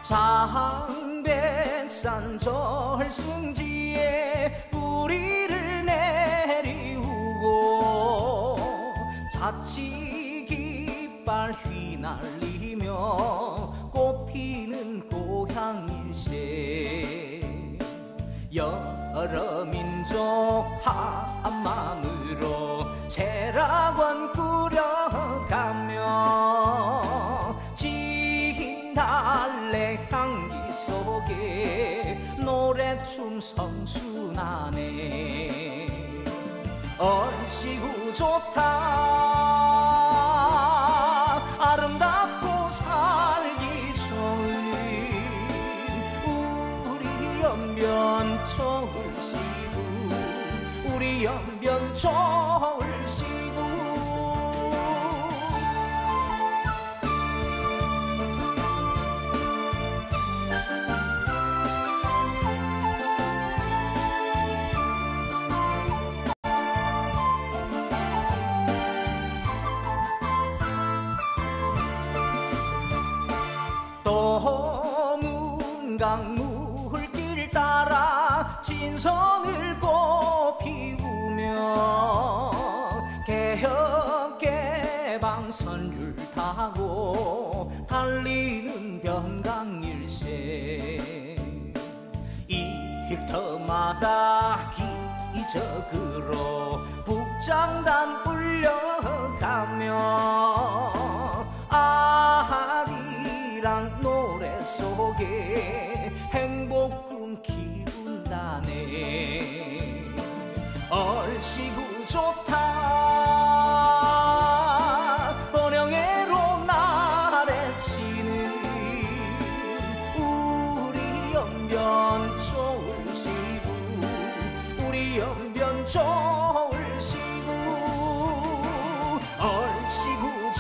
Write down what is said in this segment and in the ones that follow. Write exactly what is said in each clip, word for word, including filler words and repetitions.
장백산 절승지에 뿌리를 내리우고 자치 깃발 휘날리며 꽃피는 고향일세. 여러 민족 한마음으로 세락원 꾸려가며 진 달래 향기 속에 노래춤 성순하네. 얼씨구 좋다 아름답고 살기 좋은 우리 연변 좋을시구 우리 연변 좋을시구. 도문강 물길 따라 진선을 꽃 피우며 개혁개방선율 타고 달리는 변강일세. 일터마다 기적으로 북장단 울려가며 아리랑 노래 속에 행복꿈 키운다네. 얼씨구 좋다 번영애로 나래치는 우리 연변 좋을시구 우리 연변 좋을시구. 얼씨구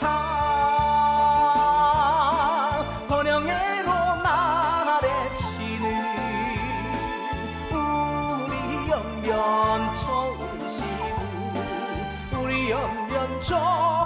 좋다 번영애로 나래치는 우리 연변 좋을시구 우리 연변 좋을시구.